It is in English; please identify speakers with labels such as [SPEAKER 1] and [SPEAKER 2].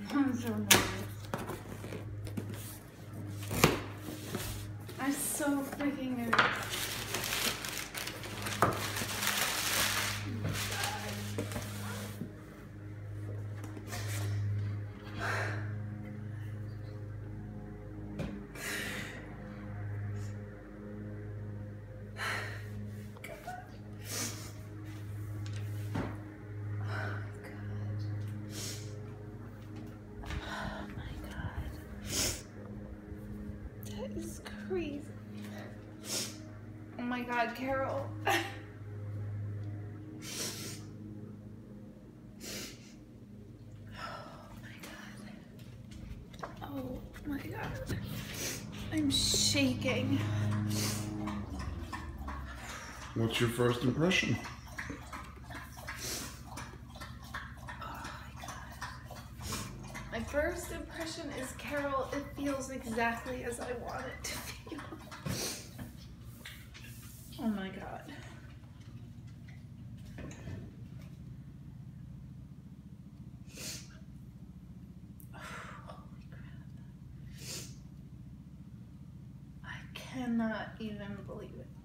[SPEAKER 1] I'm so nervous. I'm so freaking nervous. It's crazy. Oh my God, Carol. Oh my God. I'm shaking.
[SPEAKER 2] What's your first impression?
[SPEAKER 1] My first impression is, Carol, it feels exactly as I want it to feel. Oh my God. Holy crap. I cannot even believe it.